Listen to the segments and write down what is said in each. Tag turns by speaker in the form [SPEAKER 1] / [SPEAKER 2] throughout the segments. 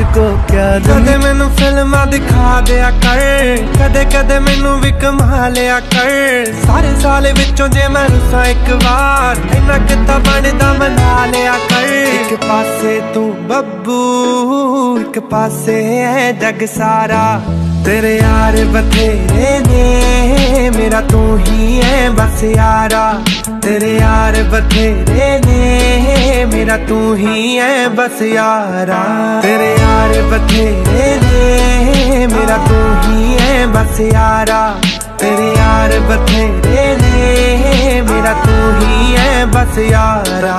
[SPEAKER 1] को क्या कदे मैनू फिल्मां दिखा दिया कर, कदे कदे मैनू भी कमा लिया कर। सारे साल विचों जे मैं रुसां एक बार, इन्ना किता बनदा मना लिया कर। एक पासे तू बब्बू, एक पासे है जग सारा। तेरे यार बथेरे ने, मेरा तू ही है बस यारा। तेरे यार बथेरे ने, मेरा तू ही है बस यारा। तेरे यार बथेरे ने, मेरा तू ही है बस यारा। तेरे यार बथेरे ने, मेरा तू ही है बस यारा।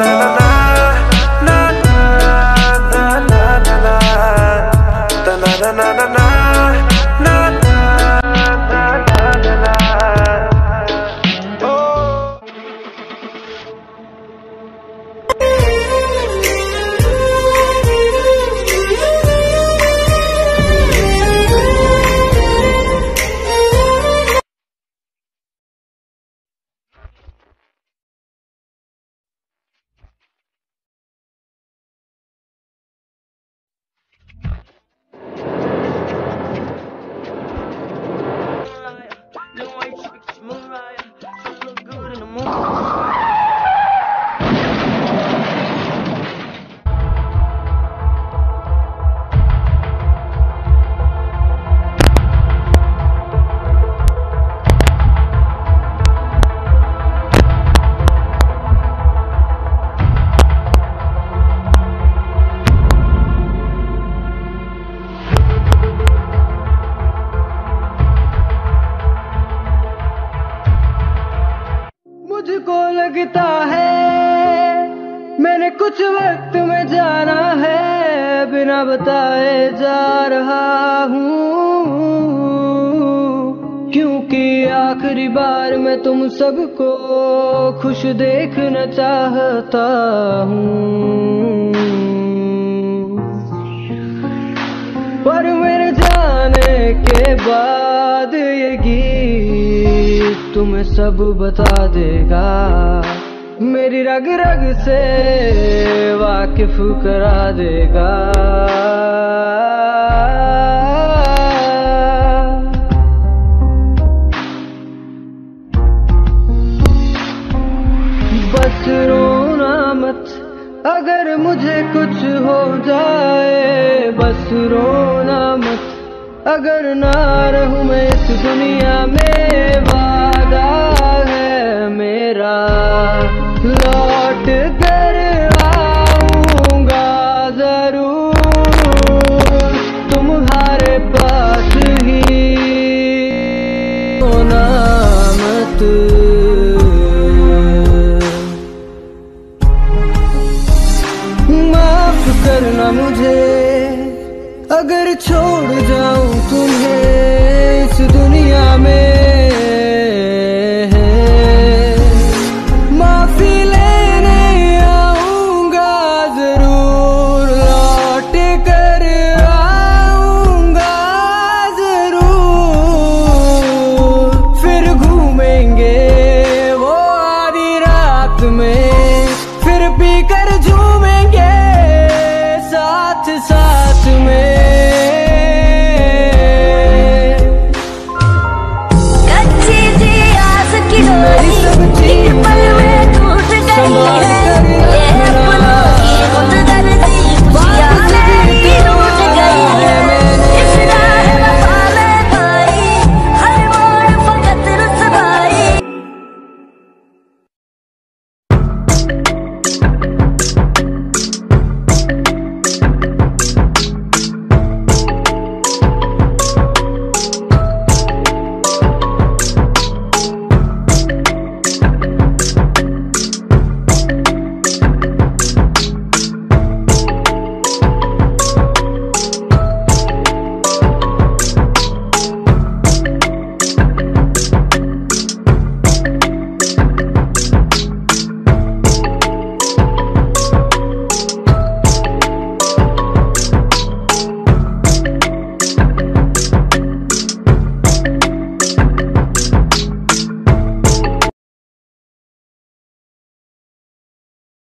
[SPEAKER 2] मुझको लगता है मैंने कुछ वक्त में जाना है, बिना बताए जा रहा हूँ, क्योंकि आखिरी बार मैं तुम सबको खुश देखना चाहता हूँ। पर मेरे जाने के बाद ये गीत तुम्हें सब बता देगा, मेरी रग रग से वाकिफ करा देगा। बस रोना मत अगर मुझे कुछ हो जाए, बस रोना मत अगर ना रहूं मैं इस दुनिया में। वादा है मेरा लौट